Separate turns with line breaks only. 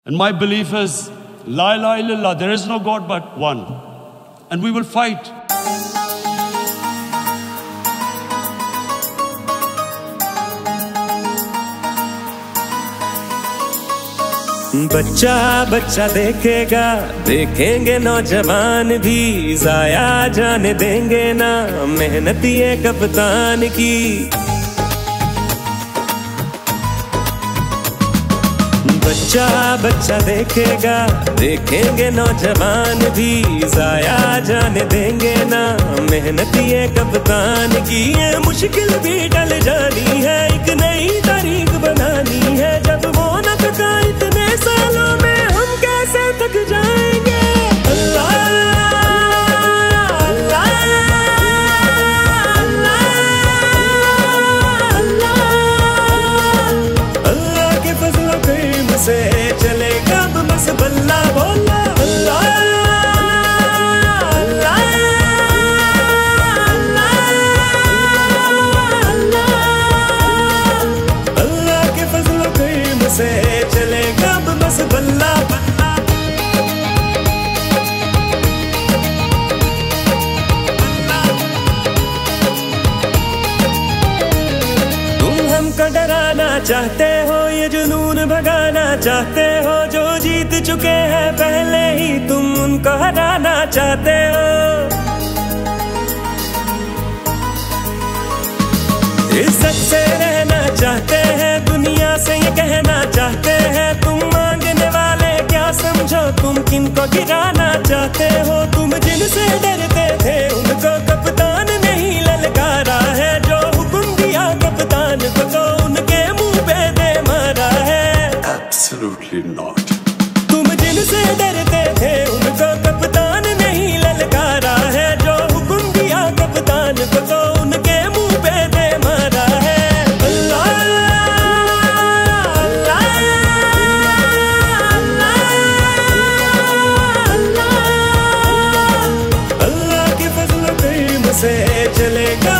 And my belief is, La ilaha illallah, there is no God but one. And we will fight.
बच्चा बच्चा देखेगा, देखेंगे नौजवान भी, जाया जाने देंगे ना मेहनत ये कप्तान की। बच्चा बच्चा देखेगा, देखेंगे नौजवान भी, जाया जाने देंगे ना मेहनत ये कप्तान की। ये मुश्किल भी टल जानी है, एक नई तारीख बनानी है। जब वो न थका इतने सालों में, हम कैसे थक जाएंगे। अल्लाह से चलेगा बस बल्ला बोला। अल्लाह अल्लाह अल्लाह अल्लाह के फजल करीम से चलेगा बस बल्ला बल्ला। तुम हमको डराना चाहते हो, ये जुनून भगाना चाहते हो, जो जीत चुके हैं पहले ही तुम उनको हराना चाहते हो। इज्जत से रहना चाहते हैं, दुनिया से ये कहना चाहते हैं। तुम मांगने वाले क्या समझो, तुम किनको गिराना चाहते हो। तुम जिनसे डरते थे उनको कप्तान नहीं ललकारा है, जो हुक्म दिया कप्तान को तो उनके मुंह पे दे मारा है।
Absolutely not.
तुम जिनसे डरते थे उनको कप्तान नहीं ललकारा है, जो हुक्म दिया कप्तान को तो उनके मुंह पे दे मारा है। अल्लाह अल्लाह अल्लाह अल्लाह के फजल करीम से चलेगा